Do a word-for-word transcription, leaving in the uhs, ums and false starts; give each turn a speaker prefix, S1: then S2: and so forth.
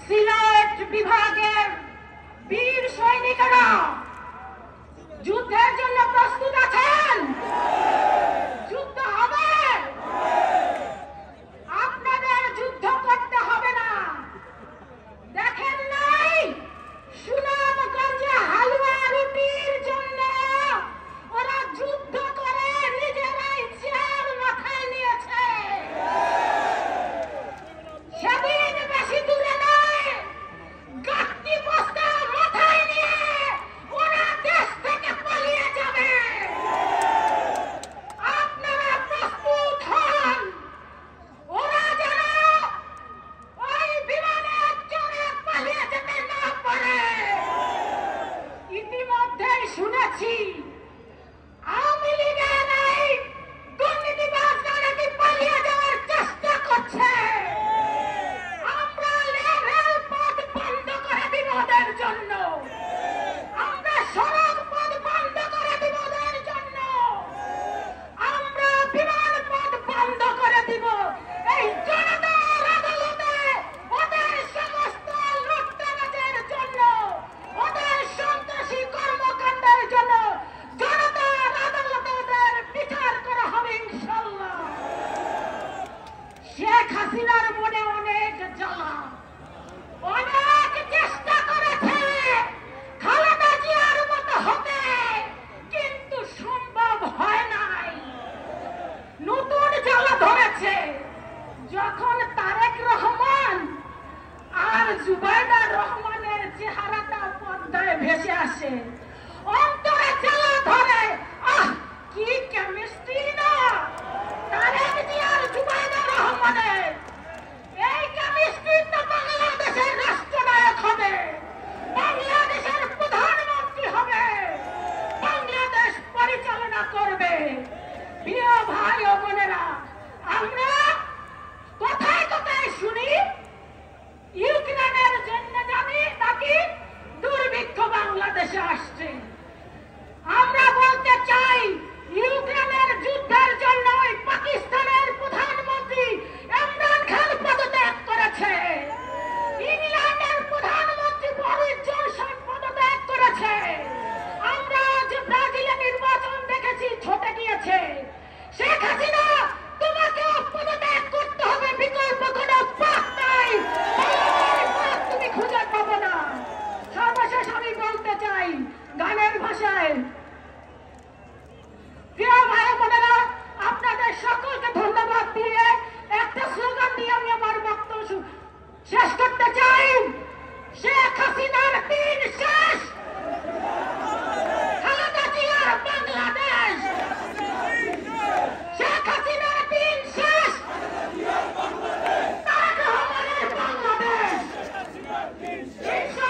S1: সিলেট বিভাগের বীর সৈনিকেরা যুদ্ধের জন্য প্রস্তুত আছেন? যুদ্ধ হবে? আপনাদের যুদ্ধ করতে হবে না। দেখেন নাই সুনামগঞ্জে হালুয়া রুটির জন্য ওরা যুদ্ধ করে নিজেরাই চেয়ার মাথায় নিয়েছে। সেদিন বেশি দূরে নয়, গাঁটটি বস্তা মাথায় নিয়ে ওরা দেশ থেকে পালিয়ে যাবে। আপনারা প্রস্তুত হন, ওরা যেন ওই বিমানে চড়ে পালিয়ে যেতে না পারে। ইতিমধ্যেই শুনেছি আওয়ামী লীগের এই দুর্নীতিবাজরা নাকি পালিয়ে যাওয়ার চেষ্টা করছে। আমরা রেলপথ বন্ধ করে দিব ওদের জন্য, আমরা সড়ক পথ বন্ধ করে দিব ওদের জন্য, আমরা বিমান পথ বন্ধ করে দিব এই জনতার আদালতে ওদের সমস্ত লুটতরাজের জন্য, ওদের সন্ত্রাসী কর্মকাণ্ডের জন্য জনতার আদালতে ওদের বিচার করা হবে ইনশাল্লাহ। শেখ হাসিনার মনে অনেক জ্বালা, অনেক চেষ্টা করেছে খালেদা জিয়ার মতো হতে, কিন্তু সম্ভব হয় নাই। নতুন জ্বালা ধরেছে যখন তারেক রহমান আর জুবাইদা রহমানের চেহারাটা পর্দায় ভেসে আসে, অন্তরে জ্বালা ধরে। আহ, কি কেমিস্ট্রি না তারেক জিয়ার জুবাইদা রহমানের! এই কেমিস্ট্রি তো বাংলাদেশের রাষ্ট্রনায়ক হবে, বাংলাদেশের প্রধানমন্ত্রী হবে, বাংলাদেশ পরিচালনা করবে। প্রিয় ভাই ও বোনেরা, আমরা কোথায় কোথায় শুনি ইউক্রেনের জন্য জানি নাকি দুর্ভিক্ষ বাংলাদেশে আসছে। আমরা বলতে চাই ইউক্রেনের যুদ্ধের জন্য পাকিস্তানের প্রধানমন্ত্রী ইমরান খান পদত্যাগ করেছে, ইংল্যান্ডের প্রধানমন্ত্রী বরিস জনসন পদত্যাগ করেছে, আমরা যে ব্রাজিলে নির্বাচন দেখেছি ছুটে গিয়েছে। শেখ হাসিনা, তোমাকেও পদত্যাগ করতে হবে, বিকল্প কোনো পথ নাই, তুমি খুঁজে পাবো না। সর্বশেষ আমি বলতে চাই গানের ভাষায়, প্রিয় ভাই বোনেরা, আপনাদের সকলকে ধন্যবাদ দিয়ে একটা স্লোগান দিয়ে আমি আমার বক্তব্য শেষ করতে চাই। শেখ হাসিনার দিন শেষ, খালেদা জিয়ার বাংলাদেশ। শেখ হাসিনার দিন শেষ, তারেক রহমানের বাংলাদেশ।